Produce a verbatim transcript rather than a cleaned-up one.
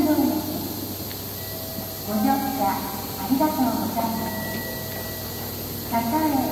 ご乗車ありがとうございます。高江